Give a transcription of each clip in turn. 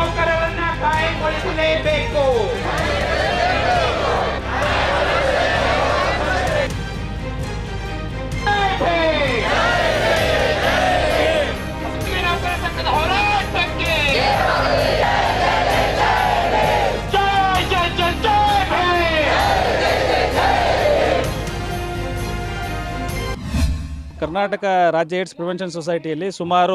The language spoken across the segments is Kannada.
ನೌಕರರನ್ನ ಕಾಯಗೊಳಿಸಲೇಬೇಕು. ನೌಕರ ಸಂಘದ ಹೋರಾಟಕ್ಕೆ ಕರ್ನಾಟಕ ರಾಜ್ಯ ಏಡ್ಸ್ ಪ್ರಿವೆನ್ಷನ್ ಸೊಸೈಟಿಯಲ್ಲಿ ಸುಮಾರು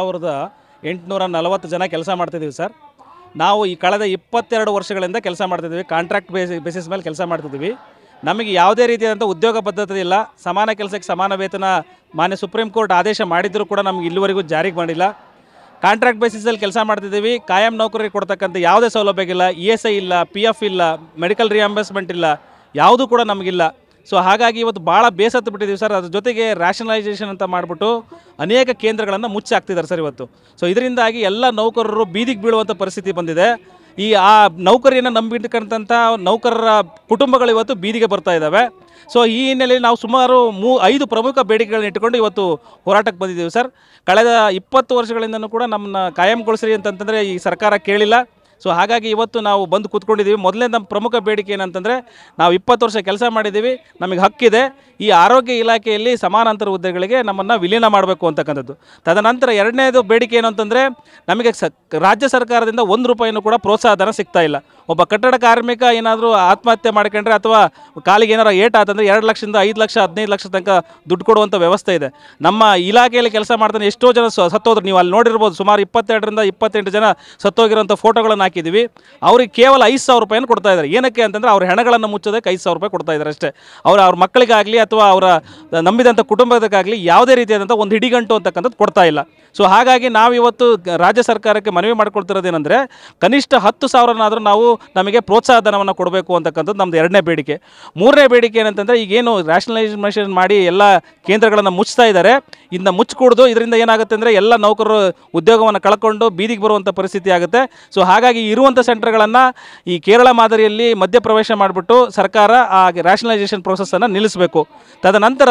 1840 ಜನ ಕೆಲಸ ಮಾಡ್ತಿದ್ದೀವಿ ಸರ್. ನಾವು ಈ ಕಳೆದ 22 ವರ್ಷಗಳಿಂದ ಕೆಲಸ ಮಾಡ್ತಿದ್ದೀವಿ. ಕಾಂಟ್ರಾಕ್ಟ್ ಬೇಸಿಸ್ ಮೇಲೆ ಕೆಲಸ ಮಾಡ್ತಿದ್ದೀವಿ. ನಮಗೆ ಯಾವುದೇ ರೀತಿಯಾದಂಥ ಉದ್ಯೋಗ ಪದ್ಧತಿ ಇಲ್ಲ. ಸಮಾನ ಕೆಲಸಕ್ಕೆ ಸಮಾನ ವೇತನ ಮಾನ್ಯ ಸುಪ್ರೀಂ ಕೋರ್ಟ್ ಆದೇಶ ಮಾಡಿದರೂ ಕೂಡ ನಮಗೆ ಇಲ್ಲಿವರೆಗೂ ಜಾರಿಗೆ ಮಾಡಿಲ್ಲ. ಕಾಂಟ್ರಾಕ್ಟ್ ಬೇಸಿಸಲ್ಲಿ ಕೆಲಸ ಮಾಡ್ತಿದ್ದೀವಿ. ಕಾಯಂ ನೌಕರಿಗೆ ಕೊಡ್ತಕ್ಕಂಥ ಯಾವುದೇ ಸೌಲಭ್ಯ ಇಲ್ಲ. ESI ಇಲ್ಲ, PF ಇಲ್ಲ, ಮೆಡಿಕಲ್ ರಿಯಂಬರ್ಸ್ಮೆಂಟ್ ಇಲ್ಲ, ಯಾವುದೂ ಕೂಡ ನಮಗಿಲ್ಲ. ಸೊ ಹಾಗಾಗಿ ಇವತ್ತು ಭಾಳ ಬೇಸತ್ತು ಬಿಟ್ಟಿದ್ದೀವಿ ಸರ್. ಅದ್ರ ಜೊತೆಗೆ ರ್ಯಾಷನಲೈಸೇಷನ್ ಅಂತ ಮಾಡಿಬಿಟ್ಟು ಅನೇಕ ಕೇಂದ್ರಗಳನ್ನು ಮುಚ್ಚಾಕ್ತಿದ್ದಾರೆ ಸರ್ ಇವತ್ತು. ಸೊ ಇದರಿಂದಾಗಿ ಎಲ್ಲ ನೌಕರರು ಬೀದಿಗೆ ಬೀಳುವಂಥ ಪರಿಸ್ಥಿತಿ ಬಂದಿದೆ. ಆ ನೌಕರಿಯನ್ನು ನಂಬಿರ್ತಕ್ಕಂಥ ನೌಕರರ ಕುಟುಂಬಗಳು ಇವತ್ತು ಬೀದಿಗೆ ಬರ್ತಾ ಇದ್ದಾವೆ. ಸೊ ಈ ಹಿನ್ನೆಲೆಯಲ್ಲಿ ನಾವು ಸುಮಾರು 5 ಪ್ರಮುಖ ಬೇಡಿಕೆಗಳನ್ನ ಇಟ್ಟುಕೊಂಡು ಇವತ್ತು ಹೋರಾಟಕ್ಕೆ ಬಂದಿದ್ದೀವಿ ಸರ್. ಕಳೆದ 20 ವರ್ಷಗಳಿಂದನೂ ಕೂಡ ನಮ್ಮನ್ನ ಕಾಯಂಗೊಳಿಸ್ರಿ ಅಂತಂತಂದರೆ ಈ ಸರ್ಕಾರ ಕೇಳಿಲ್ಲ. ಸೊ ಹಾಗಾಗಿ ಇವತ್ತು ನಾವು ಬಂದು ಕೂತ್ಕೊಂಡಿದ್ದೀವಿ. ಮೊದಲೇ ನಮ್ಮ ಪ್ರಮುಖ ಬೇಡಿಕೆ ಏನಂತಂದರೆ, ನಾವು 20 ವರ್ಷ ಕೆಲಸ ಮಾಡಿದ್ದೀವಿ, ನಮಗೆ ಹಕ್ಕಿದೆ. ಈ ಆರೋಗ್ಯ ಇಲಾಖೆಯಲ್ಲಿ ಸಮಾನಾಂತರ ಹುದ್ದೆಗಳಿಗೆ ನಮ್ಮನ್ನು ವಿಲೀನ ಮಾಡಬೇಕು ಅಂತಕ್ಕಂಥದ್ದು. ತದನಂತರ ಎರಡನೇದು ಬೇಡಿಕೆ ಏನು ಅಂತಂದರೆ, ನಮಗೆ ರಾಜ್ಯ ಸರ್ಕಾರದಿಂದ 1 ರೂಪಾಯಿನೂ ಕೂಡ ಪ್ರೋತ್ಸಾಹಧನ ಸಿಗ್ತಾ ಇಲ್ಲ. ಒಬ್ಬ ಕಟ್ಟಡ ಕಾರ್ಮಿಕ ಏನಾದರೂ ಆತ್ಮಹತ್ಯೆ ಮಾಡ್ಕೊಂಡ್ರೆ ಅಥವಾ ಕಾಲಿಗೆ ಏನಾರು ಏಟಾತಂದರೆ 2 ಲಕ್ಷದಿಂದ 5 ಲಕ್ಷ 15 ಲಕ್ಷ ತನಕ ದುಡ್ಡು ಕೊಡುವಂಥ ವ್ಯವಸ್ಥೆ ಇದೆ. ನಮ್ಮ ಇಲಾಖೆಯಲ್ಲಿ ಕೆಲಸ ಮಾಡ್ತಾನೆ ಎಷ್ಟೋ ಜನ ಸತ್ತೋದ್ರು. ನೀವು ಅಲ್ಲಿ ನೋಡಿರ್ಬೋದು, ಸುಮಾರು 22ರಿಂದ 28 ಜನ ಸತ್ತೋಗಿರೋಂಥ ಫೋಟೋಗಳನ್ನು ಹಾಕಿದ್ದೀವಿ. ಅವ್ರಿಗೆ ಕೇವಲ 5,000 ರೂಪಾಯಿನ ಕೊಡ್ತಾ ಇದ್ದಾರೆ. ಏನಕ್ಕೆ ಅಂತಂದರೆ ಅವ್ರ ಹೆಣಗಳನ್ನು ಮುಚ್ಚೋದಕ್ಕೆ 5,000 ರೂಪಾಯಿ ಕೊಡ್ತಾ ಇದ್ದಾರೆ ಅಷ್ಟೇ. ಅವ್ರ ಮಕ್ಕಳಿಗಾಗಲಿ ಅಥವಾ ಅವರ ನಂಬಿದಂಥ ಕುಟುಂಬದಕ್ಕಾಗಲಿ ಯಾವುದೇ ರೀತಿಯಾದಂಥ ಒಂದು ಹಿಡಿಗಂಟು ಅಂತಕ್ಕಂಥದ್ದು ಕೊಡ್ತಾ ಇಲ್ಲ. ಸೊ ಹಾಗಾಗಿ ನಾವಿವತ್ತು ರಾಜ್ಯ ಸರ್ಕಾರಕ್ಕೆ ಮನವಿ ಮಾಡ್ಕೊಳ್ತಿರೋದೇನೆಂದರೆ, ಕನಿಷ್ಠ 10,000ನಾದರೂ ನಮಗೆ ಪ್ರೋತ್ಸಾಹಧನವನ್ನು ಕೊಡಬೇಕು ಅಂತಕ್ಕಂಥದ್ದು ನಮ್ಮದು ಎರಡನೇ ಬೇಡಿಕೆ. ಮೂರನೇ ಬೇಡಿಕೆ ಏನಂತಂದರೆ, ಈಗೇನು ರ್ಯಾಷನಲೈಸೇಷನ್ ಮಾಡಿ ಎಲ್ಲ ಕೇಂದ್ರಗಳನ್ನು ಮುಚ್ತಾ ಇದ್ದಾರೆ, ಇದನ್ನ ಮುಚ್ಚಿಕೊಡ್ದು. ಇದರಿಂದ ಏನಾಗುತ್ತೆ ಅಂದರೆ ಎಲ್ಲ ನೌಕರರು ಉದ್ಯೋಗವನ್ನು ಕಳ್ಕೊಂಡು ಬೀದಿಗೆ ಬರುವಂಥ ಪರಿಸ್ಥಿತಿ ಆಗುತ್ತೆ. ಸೊ ಹಾಗಾಗಿ ಇರುವಂಥ ಸೆಂಟರ್ಗಳನ್ನು ಈ ಕೇರಳ ಮಾದರಿಯಲ್ಲಿ ಮಧ್ಯಪ್ರವೇಶ ಮಾಡಿಬಿಟ್ಟು ಸರ್ಕಾರ ಆ ರ್ಯಾಷನಲೈಸೇಷನ್ ಪ್ರೋಸೆಸ್ಸನ್ನು ನಿಲ್ಲಿಸಬೇಕು. ತದನಂತರ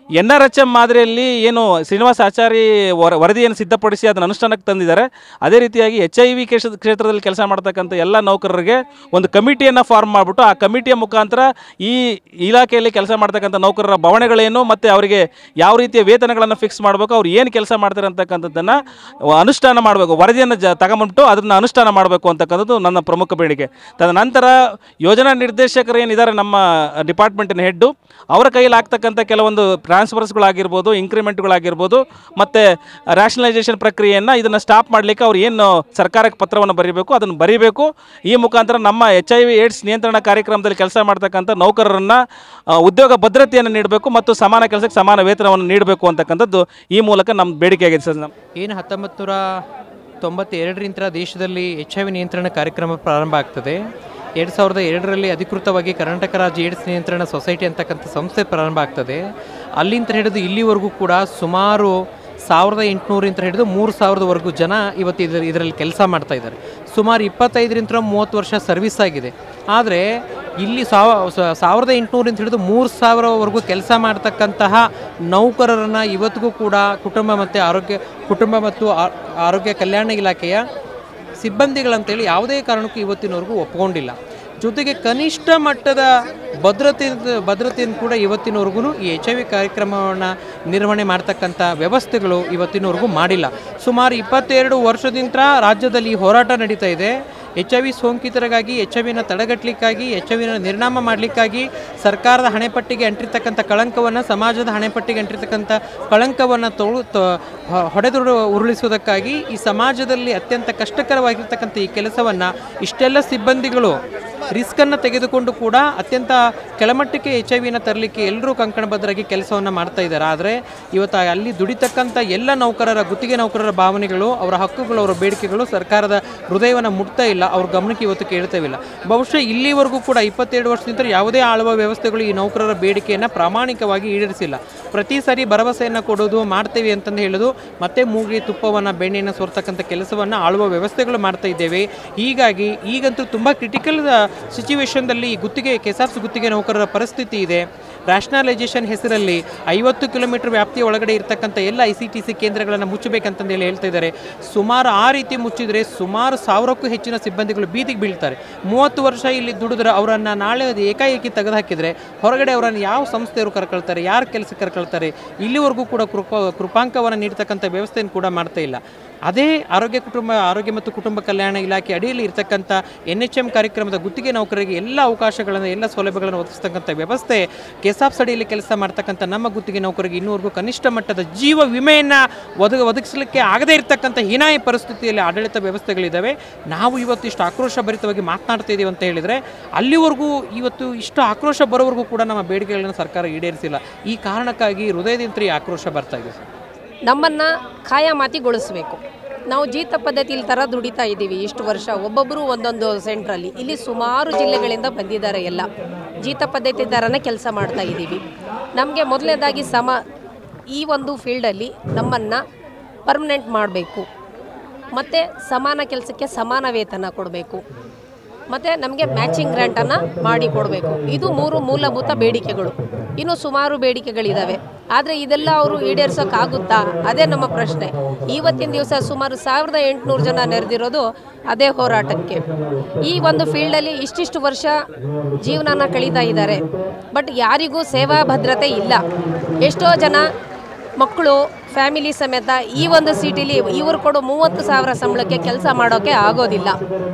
NRHM ಮಾದರಿಯಲ್ಲಿ ಏನು ಶ್ರೀನಿವಾಸ ಆಚಾರಿ ವರದಿಯನ್ನು ಸಿದ್ಧಪಡಿಸಿ ಅದನ್ನು ಅನುಷ್ಠಾನಕ್ಕೆ ತಂದಿದ್ದಾರೆ, ಅದೇ ರೀತಿಯಾಗಿ HIV ಕ್ಷೇತ್ರದಲ್ಲಿ ಕೆಲಸ ಮಾಡ್ತಕ್ಕಂಥ ಎಲ್ಲ ನೌಕರರಿಗೆ ಒಂದು ಕಮಿಟಿಯನ್ನು ಫಾರ್ಮ್ ಮಾಡಿಬಿಟ್ಟು ಆ ಕಮಿಟಿಯ ಮುಖಾಂತರ ಈ ಇಲಾಖೆಯಲ್ಲಿ ಕೆಲಸ ಮಾಡ್ತಕ್ಕಂಥ ನೌಕರರ ಬವಣೆಗಳೇನು ಮತ್ತು ಅವರಿಗೆ ಯಾವ ರೀತಿಯ ವೇತನಗಳನ್ನು ಫಿಕ್ಸ್ ಮಾಡಬೇಕು, ಅವ್ರು ಏನು ಕೆಲಸ ಮಾಡ್ತಾರೆ ಅಂತಕ್ಕಂಥದ್ದನ್ನು ಅನುಷ್ಠಾನ ಮಾಡಬೇಕು. ವರದಿಯನ್ನು ತಗೊಂಡ್ಬಿಟ್ಟು ಅದನ್ನು ಅನುಷ್ಠಾನ ಮಾಡಬೇಕು ಅಂತಕ್ಕಂಥದ್ದು ನನ್ನ ಪ್ರಮುಖ ಬೇಡಿಕೆ. ತದನಂತರ ಯೋಜನಾ ನಿರ್ದೇಶಕರು ಏನಿದ್ದಾರೆ ನಮ್ಮ ಡಿಪಾರ್ಟ್ಮೆಂಟಿನ ಹೆಡ್ಡು, ಅವರ ಕೈಯಲ್ಲಿ ಆಗ್ತಕ್ಕಂಥ ಕೆಲವೊಂದು ಟ್ರಾನ್ಸ್ಫರ್ಸ್ಗಳಾಗಿರ್ಬೋದು, ಇಂಕ್ರಿಮೆಂಟ್ಗಳಾಗಿರ್ಬೋದು ಮತ್ತು ರ್ಯಾಷನಲೈಸೇಷನ್ ಪ್ರಕ್ರಿಯೆಯನ್ನು ಇದನ್ನು ಸ್ಟಾಪ್ ಮಾಡಲಿಕ್ಕೆ ಅವ್ರು ಏನು ಸರ್ಕಾರಕ್ಕೆ ಪತ್ರವನ್ನು ಬರೀಬೇಕು ಅದನ್ನು ಬರೀಬೇಕು. ಈ ಮುಖಾಂತರ ನಮ್ಮ HIV ಏಡ್ಸ್ ನಿಯಂತ್ರಣ ಕಾರ್ಯಕ್ರಮದಲ್ಲಿ ಕೆಲಸ ಮಾಡ್ತಕ್ಕಂಥ ನೌಕರರನ್ನು ಉದ್ಯೋಗ ಭದ್ರತೆಯನ್ನು ನೀಡಬೇಕು ಮತ್ತು ಸಮಾನ ಕೆಲಸಕ್ಕೆ ಸಮಾನ ವೇತನವನ್ನು ನೀಡಬೇಕು ಅಂತಕ್ಕಂಥದ್ದು ಈ ಮೂಲಕ ನಮ್ಮ ಬೇಡಿಕೆ ಆಗಿದೆ ಸರ್. ಏನು 1992ರಿಂದ ದೇಶದಲ್ಲಿ HIV ನಿಯಂತ್ರಣ ಕಾರ್ಯಕ್ರಮ ಪ್ರಾರಂಭ ಆಗ್ತದೆ. 2002ರಲ್ಲಿ ಅಧಿಕೃತವಾಗಿ ಕರ್ನಾಟಕ ರಾಜ್ಯ ಏಡ್ಸ್ ನಿಯಂತ್ರಣ ಸೊಸೈಟಿ ಅಂತಕ್ಕಂಥ ಸಂಸ್ಥೆ ಪ್ರಾರಂಭ ಆಗ್ತದೆ. ಅಲ್ಲಿಂದ ಹಿಡಿದು ಇಲ್ಲಿವರೆಗೂ ಕೂಡ ಸುಮಾರು 1800 ಹಿಡಿದು 3000ವರೆಗೂ ಜನ ಇವತ್ತು ಇದರಲ್ಲಿ ಕೆಲಸ ಮಾಡ್ತಾ ಇದ್ದಾರೆ. ಸುಮಾರು 25ರಿಂದ 30 ವರ್ಷ ಸರ್ವಿಸ್ ಆಗಿದೆ. ಆದರೆ ಇಲ್ಲಿ 1800 ಹಿಡಿದು 3000ವರೆಗೂ ಕೆಲಸ ಮಾಡ್ತಕ್ಕಂತಹ ನೌಕರರನ್ನು ಇವತ್ತಿಗೂ ಕೂಡ ಕುಟುಂಬ ಮತ್ತು ಆರೋಗ್ಯ ಕಲ್ಯಾಣ ಇಲಾಖೆಯ ಸಿಬ್ಬಂದಿಗಳಂತೇಳಿ ಯಾವುದೇ ಕಾರಣಕ್ಕೂ ಇವತ್ತಿನವರೆಗೂ ಒಪ್ಪಿಕೊಂಡಿಲ್ಲ. ಜೊತೆಗೆ ಕನಿಷ್ಠ ಮಟ್ಟದ ಭದ್ರತೆಯನ್ನು ಕೂಡ ಇವತ್ತಿನವರೆಗೂ ಈ HIV ಕಾರ್ಯಕ್ರಮವನ್ನು ನಿರ್ವಹಣೆ ಮಾಡ್ತಕ್ಕಂಥ ವ್ಯವಸ್ಥೆಗಳು ಇವತ್ತಿನವರೆಗೂ ಮಾಡಿಲ್ಲ. ಸುಮಾರು 22 ವರ್ಷದಿಂದ ರಾಜ್ಯದಲ್ಲಿ ಹೋರಾಟ ನಡೀತಾ ಇದೆ. HIV ಸೋಂಕಿತರಿಗಾಗಿ, HIVನ ತಡೆಗಟ್ಟಲಿಕ್ಕಾಗಿ, HIVನ ನಿರ್ನಾಮ ಮಾಡಲಿಕ್ಕಾಗಿ ಸರ್ಕಾರದ ಹಣೆಪಟ್ಟಿಗೆ ಅಂಟಿರ್ತಕ್ಕಂಥ ಕಳಂಕವನ್ನು, ಸಮಾಜದ ಹಣೆಪಟ್ಟಿಗೆ ಅಂಟಿರ್ತಕ್ಕಂಥ ಕಳಂಕವನ್ನು ಹೊಡೆದು ಉರುಳಿಸುವುದಕ್ಕಾಗಿ ಈ ಸಮಾಜದಲ್ಲಿ ಅತ್ಯಂತ ಕಷ್ಟಕರವಾಗಿರ್ತಕ್ಕಂಥ ಈ ಕೆಲಸವನ್ನು ಇಷ್ಟೆಲ್ಲ ಸಿಬ್ಬಂದಿಗಳು ರಿಸ್ಕನ್ನು ತೆಗೆದುಕೊಂಡು ಕೂಡ ಅತ್ಯಂತ ಕೆಳಮಟ್ಟಕ್ಕೆ HIV ತರಲಿಕ್ಕೆ ಎಲ್ಲರೂ ಕಂಕಣಬದ್ಧರಾಗಿ ಕೆಲಸವನ್ನು ಮಾಡ್ತಾ ಇದ್ದಾರೆ. ಆದರೆ ಇವತ್ತು ಅಲ್ಲಿ ದುಡಿತಕ್ಕಂಥ ಎಲ್ಲ ನೌಕರರ, ಗುತ್ತಿಗೆ ನೌಕರರ ಭಾವನೆಗಳು, ಅವರ ಹಕ್ಕುಗಳು, ಅವರ ಬೇಡಿಕೆಗಳು ಸರ್ಕಾರದ ಹೃದಯವನ್ನು ಮುಟ್ತಾ ಇಲ್ಲ, ಅವ್ರ ಗಮನಕ್ಕೆ ಇವತ್ತು ಕೇಳ್ತೇವಿಲ್ಲ. ಬಹುಶಃ ಇಲ್ಲಿವರೆಗೂ ಕೂಡ 22 ವರ್ಷದಿಂದ ಯಾವುದೇ ಆಳುವ ವ್ಯವಸ್ಥೆಗಳು ಈ ನೌಕರರ ಬೇಡಿಕೆಯನ್ನು ಪ್ರಾಮಾಣಿಕವಾಗಿ ಈಡೇರಿಸಿಲ್ಲ. ಪ್ರತಿ ಸಾರಿ ಭರವಸೆಯನ್ನು ಕೊಡೋದು, ಮಾಡ್ತೇವೆ ಅಂತಂದು ಹೇಳೋದು, ಮತ್ತೆ ಮೂಗಿಗೆ ತುಪ್ಪವನ್ನು, ಬೆಣ್ಣೆಯನ್ನು ಸೋರ್ತಕ್ಕಂಥ ಕೆಲಸವನ್ನು ಆಳುವ ವ್ಯವಸ್ಥೆಗಳು ಮಾಡ್ತಾ ಇದ್ದೇವೆ. ಹೀಗಾಗಿ ಈಗಂತೂ ತುಂಬ ಕ್ರಿಟಿಕಲ್ ಸಿಚುವೇಶನ್ದಲ್ಲಿ ಈ KSRTC ಗುತ್ತಿಗೆ ನೌಕರರ ಪರಿಸ್ಥಿತಿ ಇದೆ. ರ್ಯಾಷನಲೈಸೇಷನ್ ಹೆಸರಲ್ಲಿ 50 ಕಿಲೋಮೀಟರ್ ವ್ಯಾಪ್ತಿಯ ಒಳಗಡೆ ಇರ್ತಕ್ಕಂಥ ಎಲ್ಲ ICTC ಕೇಂದ್ರಗಳನ್ನು ಮುಚ್ಚಬೇಕಂತಂದೇಳಿ ಹೇಳ್ತಾ ಇದ್ದಾರೆ. ಸುಮಾರು ಆ ರೀತಿ ಮುಚ್ಚಿದರೆ ಸುಮಾರು 1000ಕ್ಕೂ ಹೆಚ್ಚಿನ ಸಿಬ್ಬಂದಿಗಳು ಬೀದಿಗೆ ಬೀಳ್ತಾರೆ. 30 ವರ್ಷ ಇಲ್ಲಿ ದುಡಿದ್ರೆ ಅವರನ್ನು ನಾಳೆ ಏಕಾಏಕಿ ತೆಗೆದುಹಾಕಿದರೆ ಹೊರಗಡೆ ಅವರನ್ನು ಯಾವ ಸಂಸ್ಥೆಯವರು ಕರ್ಕೊಳ್ತಾರೆ, ಯಾರು ಕೆಲಸಕ್ಕೆ ಕರ್ಕೊಳ್ತಾರೆ? ಇಲ್ಲಿವರೆಗೂ ಕೂಡ ಕೃಪಾಂಕವನ್ನು ನೀಡ್ತಕ್ಕಂಥ ವ್ಯವಸ್ಥೆಯನ್ನು ಕೂಡ ಮಾಡ್ತಾ ಇಲ್ಲ. ಅದೇ ಆರೋಗ್ಯ ಮತ್ತು ಕುಟುಂಬ ಕಲ್ಯಾಣ ಇಲಾಖೆ ಅಡಿಯಲ್ಲಿ ಇರ್ತಕ್ಕಂಥ NHM ಕಾರ್ಯಕ್ರಮದ ಗುತ್ತಿಗೆ ನೌಕರರಿಗೆ ಎಲ್ಲ ಅವಕಾಶಗಳನ್ನು, ಎಲ್ಲ ಸೌಲಭ್ಯಗಳನ್ನು ಒದಗಿಸ್ತಕ್ಕಂಥ ವ್ಯವಸ್ಥೆ ಕೆಸಾಪ್ಸ್ ಅಡಿಯಲ್ಲಿ ಕೆಲಸ ಮಾಡ್ತಕ್ಕಂಥ ನಮ್ಮ ಗುತ್ತಿಗೆ ನೌಕರಿಗೆ ಇನ್ನೂವರೆಗೂ ಕನಿಷ್ಠ ಮಟ್ಟದ ಜೀವ ವಿಮೆಯನ್ನು ಒದಗಿಸಲಿಕ್ಕೆ ಆಗದೇ ಇರತಕ್ಕಂಥ ಹೀನಾಯ ಪರಿಸ್ಥಿತಿಯಲ್ಲಿ ಆಡಳಿತ ವ್ಯವಸ್ಥೆಗಳಿದ್ದಾವೆ. ನಾವು ಇವತ್ತು ಇಷ್ಟು ಆಕ್ರೋಶಭರಿತವಾಗಿ ಮಾತನಾಡ್ತಾ ಇದ್ದೀವಿ ಅಂತ ಹೇಳಿದರೆ ಅಲ್ಲಿವರೆಗೂ ಇವತ್ತು ಇಷ್ಟು ಆಕ್ರೋಶ ಬರೋವರೆಗೂ ಕೂಡ ನಮ್ಮ ಬೇಡಿಕೆಗಳನ್ನು ಸರ್ಕಾರ ಈಡೇರಿಸಿಲ್ಲ. ಈ ಕಾರಣಕ್ಕಾಗಿ ಹೃದಯದಿಂದ ಈ ಆಕ್ರೋಶ ಬರ್ತಾ ಇದೆ. ನಮ್ಮನ್ನು ಖಾಯಮಾತಿಗೊಳಿಸಬೇಕು. ನಾವು ಜೀತ ಪದ್ಧತಿಯಲ್ಲಿ ಥರ ದುಡಿತಾ ಇದ್ದೀವಿ ಇಷ್ಟು ವರ್ಷ, ಒಬ್ಬೊಬ್ಬರು ಒಂದೊಂದು ಸೆಂಟ್ರಲ್ಲಿ. ಇಲ್ಲಿ ಸುಮಾರು ಜಿಲ್ಲೆಗಳಿಂದ ಬಂದಿದ್ದಾರೆ, ಎಲ್ಲ ಜೀತ ಪದ್ಧತಿ ಥರನೇ ಕೆಲಸ ಮಾಡ್ತಾ ಇದ್ದೀವಿ. ನಮಗೆ ಮೊದಲನೇದಾಗಿ ಈ ಒಂದು ಫೀಲ್ಡಲ್ಲಿ ನಮ್ಮನ್ನು ಪರ್ಮನೆಂಟ್ ಮಾಡಬೇಕು, ಮತ್ತು ಸಮಾನ ಕೆಲಸಕ್ಕೆ ಸಮಾನ ವೇತನ ಕೊಡಬೇಕು, ಮತ್ತು ನಮಗೆ ಮ್ಯಾಚಿಂಗ್ ಗ್ರ್ಯಾಂಟನ್ನು ಮಾಡಿ ಕೊಡಬೇಕು. ಇದು 3 ಮೂಲಭೂತ ಬೇಡಿಕೆಗಳು. ಇನ್ನೂ ಸುಮಾರು ಬೇಡಿಕೆಗಳಿದ್ದಾವೆ, ಆದರೆ ಇದೆಲ್ಲ ಅವರು ಈಡೇರಿಸೋಕ್ಕಾಗುತ್ತಾ? ಅದೇ ನಮ್ಮ ಪ್ರಶ್ನೆ. ಇವತ್ತಿನ ದಿವಸ ಸುಮಾರು 1800 ಜನ ನೆರೆದಿರೋದು ಅದೇ ಹೋರಾಟಕ್ಕೆ. ಈ ಒಂದು ಫೀಲ್ಡಲ್ಲಿ ಇಷ್ಟಿಷ್ಟು ವರ್ಷ ಜೀವನನ ಕಳೀತಾ ಇದ್ದಾರೆ, ಬಟ್ ಯಾರಿಗೂ ಸೇವಾ ಭದ್ರತೆ ಇಲ್ಲ. ಎಷ್ಟೋ ಜನ ಮಕ್ಕಳು ಫ್ಯಾಮಿಲಿ ಸಮೇತ ಈ ಒಂದು ಸಿಟಿಲಿ ಇವರು ಕೊಡೋ 30,000 ಸಂಬಳಕ್ಕೆ ಕೆಲಸ ಮಾಡೋಕ್ಕೆ ಆಗೋದಿಲ್ಲ.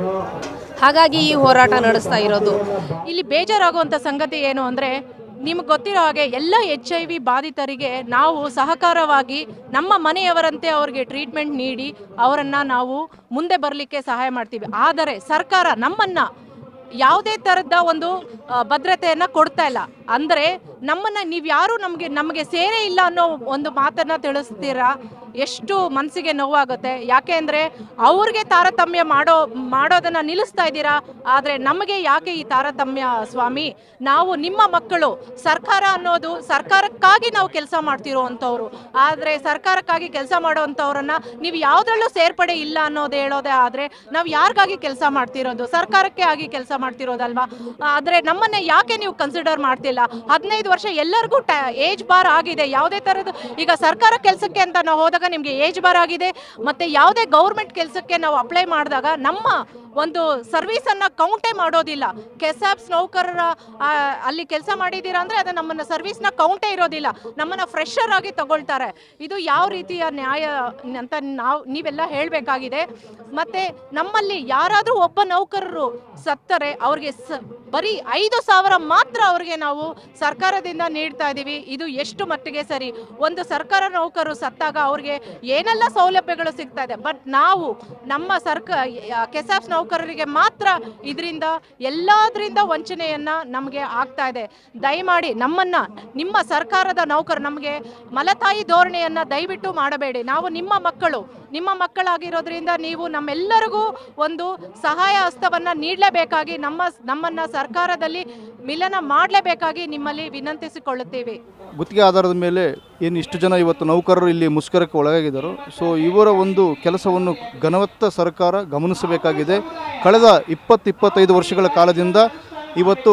ಹಾಗಾಗಿ ಈ ಹೋರಾಟ ನಡೆಸ್ತಾ ಇರೋದು. ಇಲ್ಲಿ ಬೇಜಾರಾಗುವಂಥ ಸಂಗತಿ ಏನು ಅಂದರೆ, ನಿಮಗೆ ಗೊತ್ತಿರೋ ಹಾಗೆ ಎಲ್ಲ HIV ಬಾಧಿತರಿಗೆ ನಾವು ಸಹಕಾರವಾಗಿ ನಮ್ಮ ಮನೆಯವರಂತೆ ಅವರಿಗೆ ಟ್ರೀಟ್ಮೆಂಟ್ ನೀಡಿ ಅವರನ್ನು ನಾವು ಮುಂದೆ ಬರಲಿಕ್ಕೆ ಸಹಾಯ ಮಾಡ್ತೀವಿ. ಆದರೆ ಸರ್ಕಾರ ನಮ್ಮನ್ನು ಯಾವುದೇ ಥರದ ಒಂದು ಭದ್ರತೆಯನ್ನು ಕೊಡ್ತಾ ಇಲ್ಲ. ಅಂದರೆ ನಮ್ಮನ್ನು ನೀವು ಯಾರು ನಮಗೆ ಸೇರೇ ಇಲ್ಲ ಅನ್ನೋ ಒಂದು ಮಾತನ್ನು ತಿಳಿಸ್ತೀರಾ, ಎಷ್ಟು ಮನಸ್ಸಿಗೆ ನೋವಾಗುತ್ತೆ. ಯಾಕೆ ಅಂದರೆ ಅವ್ರಿಗೆ ತಾರತಮ್ಯ ಮಾಡೋದನ್ನು ನಿಲ್ಲಿಸ್ತಾ ಇದ್ದೀರಾ, ಆದರೆ ನಮಗೆ ಯಾಕೆ ಈ ತಾರತಮ್ಯ ಸ್ವಾಮಿ? ನಾವು ನಿಮ್ಮ ಮಕ್ಕಳು. ಸರ್ಕಾರ ಅನ್ನೋದು ಸರ್ಕಾರಕ್ಕಾಗಿ ನಾವು ಕೆಲಸ ಮಾಡ್ತಿರೋವಂಥವ್ರು, ಆದರೆ ಸರ್ಕಾರಕ್ಕಾಗಿ ಕೆಲಸ ಮಾಡೋವಂಥವ್ರನ್ನ ನೀವು ಯಾವುದ್ರಲ್ಲೂ ಸೇರ್ಪಡೆ ಇಲ್ಲ ಅನ್ನೋದು ಹೇಳೋದೇ ಆದರೆ ನಾವು ಯಾರಿಗಾಗಿ ಕೆಲಸ ಮಾಡ್ತಿರೋದು? ಸರ್ಕಾರಕ್ಕೆ ಆಗಿ ಕೆಲಸ ಮಾಡ್ತಿರೋದಲ್ವಾ? ಆದರೆ ನಮ್ಮನ್ನೇ ಯಾಕೆ ನೀವು ಕನ್ಸಿಡರ್ ಮಾಡ್ತಿಲ್ಲ? 15 ವರ್ಷ ಎಲ್ಲರಿಗೂ ಏಜ್ ಬಾರ್ ಆಗಿದೆ. ಯಾವುದೇ ಥರದ್ದು ಈಗ ಸರ್ಕಾರ ಕೆಲಸಕ್ಕೆ ಅಂತ ನಾವು ಹೋದಾಗ ನಿಮಗೆ ಏಜ್ ಬಾರ್ ಆಗಿದೆ, ಮತ್ತು ಯಾವುದೇ ಗೌರ್ಮೆಂಟ್ ಕೆಲಸಕ್ಕೆ ನಾವು ಅಪ್ಲೈ ಮಾಡಿದಾಗ ನಮ್ಮ ಒಂದು ಸರ್ವಿಸನ್ನು ಕೌಂಟೇ ಮಾಡೋದಿಲ್ಲ. ಕೆಸಾಪ್ಸ್ ನೌಕರರ ಅಲ್ಲಿ ಕೆಲಸ ಮಾಡಿದ್ದೀರಾ ಅಂದರೆ ಅದು ನಮ್ಮನ್ನು ಸರ್ವಿಸ್ನ ಕೌಂಟೇ ಇರೋದಿಲ್ಲ, ನಮ್ಮನ್ನು ಫ್ರೆಶರ್ ಆಗಿ ತಗೊಳ್ತಾರೆ. ಇದು ಯಾವ ರೀತಿಯ ನ್ಯಾಯ ಅಂತ ನೀವೆಲ್ಲ ಹೇಳಬೇಕಾಗಿದೆ. ಮತ್ತು ನಮ್ಮಲ್ಲಿ ಯಾರಾದರೂ ಒಬ್ಬ ನೌಕರರು ಸತ್ತರೆ ಅವ್ರಿಗೆ ಬರೀ 5,000 ಮಾತ್ರ ಅವ್ರಿಗೆ ನಾವು ಸರ್ಕಾರದಿಂದ ನೀಡ್ತಾ ಇದ್ದೀವಿ. ಇದು ಎಷ್ಟು ಮಟ್ಟಿಗೆ ಸರಿ? ಒಂದು ಸರ್ಕಾರ ನೌಕರರು ಸತ್ತಾಗ ಅವ್ರಿಗೆ ಏನೆಲ್ಲ ಸೌಲಭ್ಯಗಳು ಸಿಗ್ತಾ ಇದೆ, ಬಟ್ ನಾವು ನಮ್ಮ ಕೆಸಾಪ್ಸ್ ನೌಕರರಿಗೆ ಮಾತ್ರ ಇದರಿಂದ ಎಲ್ಲದರಿಂದ ವಂಚನೆಯನ್ನು ನಮಗೆ ಆಗ್ತಾ ಇದೆ. ದಯಮಾಡಿ ನಮ್ಮನ್ನು, ನಿಮ್ಮ ಸರ್ಕಾರದ ನೌಕರು, ನಮಗೆ ಮಲತಾಯಿ ಧೋರಣೆಯನ್ನು ದಯವಿಟ್ಟು ಮಾಡಬೇಡಿ. ನಾವು ನಿಮ್ಮ ಮಕ್ಕಳಾಗಿರೋದ್ರಿಂದ ನೀವು ನಮ್ಮೆಲ್ಲರಿಗೂ ಒಂದು ಸಹಾಯ ಹಸ್ತವನ್ನು ನೀಡಲೇಬೇಕಾಗಿ, ನಮ್ಮನ್ನು ಸರ್ಕಾರದಲ್ಲಿ ಮಿಲನ ಮಾಡಲೇಬೇಕಾಗಿ ನಿಮ್ಮಲ್ಲಿ ವಿನಂತಿಸಿಕೊಳ್ಳುತ್ತೇವೆ. ಗುತ್ತಿಗೆ ಆಧಾರದ ಮೇಲೆ ಏನು ಇಷ್ಟು ಜನ ಇವತ್ತು ನೌಕರರು ಇಲ್ಲಿ ಮುಷ್ಕರಕ್ಕೆ ಒಳಗಾಗಿದ್ದಾರೋ, ಸೊ ಇವರ ಒಂದು ಕೆಲಸವನ್ನು ಘನವತ್ತ ಸರ್ಕಾರ ಗಮನಿಸಬೇಕಾಗಿದೆ. ಕಳೆದ 20-25 ವರ್ಷಗಳ ಕಾಲದಿಂದ ಇವತ್ತು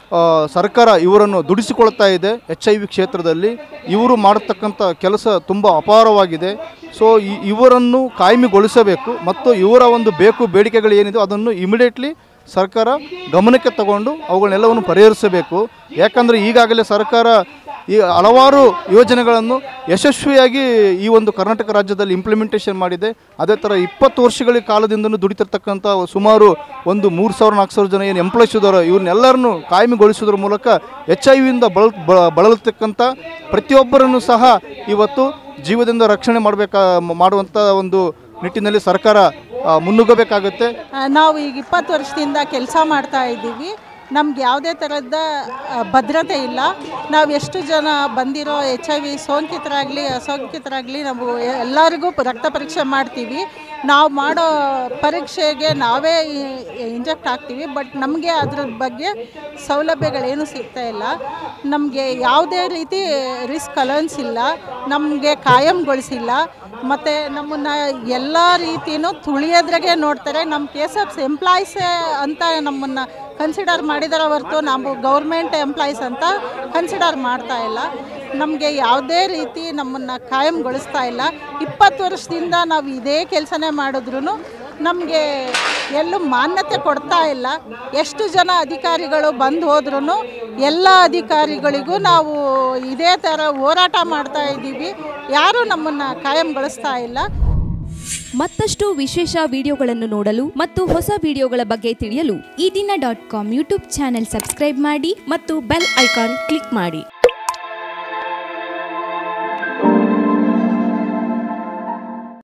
ಸರ್ಕಾರ ಇವರನ್ನು ದುಡಿಸಿಕೊಳ್ತಾ ಇದೆ. HIV ಕ್ಷೇತ್ರದಲ್ಲಿ ಇವರು ಮಾಡತಕ್ಕಂಥ ಕೆಲಸ ತುಂಬ ಅಪಾರವಾಗಿದೆ. ಸೊ ಇವರನ್ನು ಕಾಯಮಿಗೊಳಿಸಬೇಕು ಮತ್ತು ಇವರ ಒಂದು ಬೇಡಿಕೆಗಳು ಏನಿದೆ ಅದನ್ನು ಇಮಿಡಿಯೇಟ್ಲಿ ಸರ್ಕಾರ ಗಮನಕ್ಕೆ ತಗೊಂಡು ಅವುಗಳನ್ನೆಲ್ಲವನ್ನು ಪರಿಹರಿಸಬೇಕು. ಯಾಕಂದರೆ ಈಗಾಗಲೇ ಸರ್ಕಾರ ಈ ಹಲವಾರು ಯೋಜನೆಗಳನ್ನು ಯಶಸ್ವಿಯಾಗಿ ಈ ಒಂದು ಕರ್ನಾಟಕ ರಾಜ್ಯದಲ್ಲಿ ಇಂಪ್ಲಿಮೆಂಟೇಷನ್ ಮಾಡಿದೆ. ಅದೇ ಥರ 20 ವರ್ಷಗಳ ಕಾಲದಿಂದಲೂ ದುಡಿತಿರ್ತಕ್ಕಂಥ ಸುಮಾರು ಒಂದು 3,000-4,000 ಜನ ಏನು ಎಂಪ್ಲಾಯ್ಸ್ ಇದ್ದಾರೋ ಇವ್ರನ್ನೆಲ್ಲರನ್ನು ಕಾಯಮಿಗೊಳಿಸೋದ್ರ ಮೂಲಕ HIV ಬಳಲತಕ್ಕಂಥ ಪ್ರತಿಯೊಬ್ಬರನ್ನು ಸಹ ಇವತ್ತು ಜೀವದಿಂದ ರಕ್ಷಣೆ ಮಾಡುವಂಥ ಒಂದು ನಿಟ್ಟಿನಲ್ಲಿ ಸರ್ಕಾರ ಮುನ್ನುಗ್ಗಬೇಕಾಗುತ್ತೆ. ನಾವು ಈಗ 20 ವರ್ಷದಿಂದ ಕೆಲಸ ಮಾಡ್ತಾ ಇದ್ದೀವಿ. ನಮ್ಗೆ ಯಾವುದೇ ಥರದ ಭದ್ರತೆ ಇಲ್ಲ. ನಾವು ಎಷ್ಟು ಜನ ಬಂದಿರೋ HIV ಸೋಂಕಿತರಾಗಲಿ ಅಸೋಂಕಿತರಾಗಲಿ ನಾವು ಎಲ್ಲರಿಗೂ ರಕ್ತ ಪರೀಕ್ಷೆ ಮಾಡ್ತೀವಿ. ನಾವು ಮಾಡೋ ಪರೀಕ್ಷೆಗೆ ನಾವೇ ಇಂಜೆಕ್ಟ್ ಆಗ್ತೀವಿ, ಬಟ್ ನಮಗೆ ಅದ್ರ ಬಗ್ಗೆ ಸೌಲಭ್ಯಗಳೇನು ಸಿಗ್ತಾ ಇಲ್ಲ. ನಮಗೆ ಯಾವುದೇ ರೀತಿ ರಿಸ್ಕ್ ಅಲೌನ್ಸ್ ಇಲ್ಲ, ನಮಗೆ ಕಾಯಂಗೊಳಿಸಿಲ್ಲ, ಮತ್ತು ನಮ್ಮನ್ನು ಎಲ್ಲ ರೀತಿಯೂ ತುಳಿಯೋದ್ರಾಗೆ ನೋಡ್ತಾರೆ. ನಮ್ಮ ಕೆಸಾಪ್ಸ್ ಎಂಪ್ಲಾಯ್ಸೇ ಅಂತ ನಮ್ಮನ್ನು ಕನ್ಸಿಡರ್ ಮಾಡಿದಾರೆ ಹೊರತು ನಾವು ಗೌರ್ಮೆಂಟ್ ಎಂಪ್ಲಾಯೀಸ್ ಅಂತ ಕನ್ಸಿಡರ್ ಮಾಡ್ತಾ ಇಲ್ಲ. ನಮಗೆ ಯಾವುದೇ ರೀತಿ ನಮ್ಮನ್ನು ಕಾಯಂಗೊಳಿಸ್ತಾ ಇಲ್ಲ. 20 ವರ್ಷದಿಂದ ನಾವು ಇದೇ ಕೆಲಸನೇ ಮಾಡಿದ್ರೂ ನಮಗೆ ಎಲ್ಲೂ ಮಾನ್ಯತೆ ಕೊಡ್ತಾ ಇಲ್ಲ. ಎಷ್ಟು ಜನ ಅಧಿಕಾರಿಗಳು ಬಂದು ಹೋದ್ರೂ ಎಲ್ಲ ಅಧಿಕಾರಿಗಳಿಗೂ ನಾವು ಇದೇ ಥರ ಹೋರಾಟ ಮಾಡ್ತಾ ಇದ್ದೀವಿ. ಯಾರೂ ನಮ್ಮನ್ನು ಕಾಯಂಗೊಳಿಸ್ತಾ ಇಲ್ಲ. ಮತ್ತಷ್ಟು ವಿಶೇಷ ವಿಡಿಯೋಗಳನ್ನು ನೋಡಲು ಮತ್ತು ಹೊಸ ವಿಡಿಯೋಗಳ ಬಗ್ಗೆ ತಿಳಿಯಲು ಈ ದಿನ .com ಯೂಟ್ಯೂಬ್ ಚಾನೆಲ್ ಸಬ್ಸ್ಕ್ರೈಬ್ ಮಾಡಿ ಮತ್ತು ಬೆಲ್ ಐಕಾನ್ ಕ್ಲಿಕ್ ಮಾಡಿ.